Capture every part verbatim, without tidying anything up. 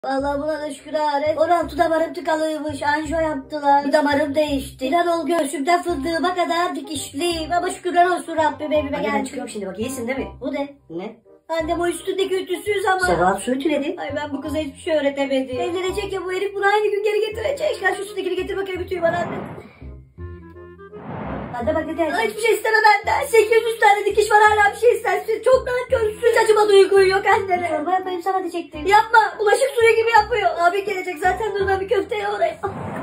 Vallahi buna da şükür et. Orantı damarım tıkalıymış. Anjo yaptılar. Bir damarım değişti. İnan ol göğsümden fındığıma kadar dikişliyim. Ama şükürler olsun Rabbim evime geldi. Ben çıkıyorum şimdi bak, iyisin değil mi? Bu ne? Ne? Annem o üstündeki ütüsüz ama. Sebat su ütüledi. Ay ben bu kıza hiçbir şey öğretemedim. Evlenecek ya bu herif bunu aynı gün geri getirecek. Gel şu üstündekini getir bakayım ütüyü bana anne. Hadi bak hadi. Ay, hiçbir şey isteme benden. sekiz yüz tane dikiş var hala bir şey istersin. Çok nankörsün. Hiç acıma duyguyu yok annene. Çorba yapayım sana diyecektim. Yapma. Bulaşık suyu gibi yapıyor. Abi gelecek zaten, dur ben bir köfteye oraya.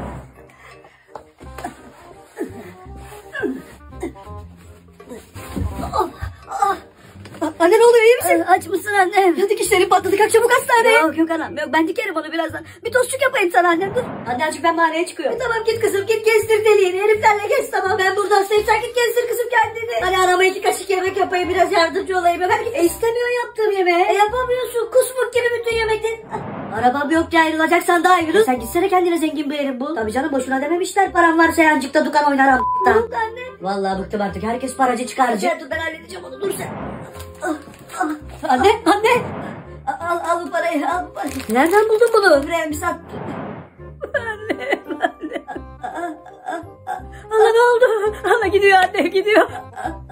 Anne ne oluyor, iyi misin? Aç mısın annem? Ya dikişlerim patladı, kalk çabuk hastaneye. Yok yok anam. Yok, ben dikerim onu birazdan. Bir tostçuk yapayım sana annem, dur. Hadi açık, ben mağaraya çıkıyorum. E, tamam git kızım, git gezdir deliğini. Heriflerle gez, tamam. Ben buradan sen sen git gezdir kızım kendini. Hani arama iki kaşık yemek yapayım, biraz yardımcı olayım. Ben git. E istemiyor yaptığım yemeği. E yapamıyorsun, kusmuk gibi bütün yemeklerin. Arabam yok ki, ayrılacaksan da ayrıl. Sen gitsene kendine zengin bir herif bul. Tabii canım, boşuna dememişler. Param varsa yancıkta dukan oynar a**tan. Yok anne. Vallahi bıktım artık, herkes paracı çıkarcı. Dur ben halledeceğim onu, dur sen. Ah, ah. Anne anne. Al, al bu parayı, al bu parayı. Nereden buldun bunu? Krem sattım. Anne anne. Allah ne oldu? Allah gidiyor anne gidiyor.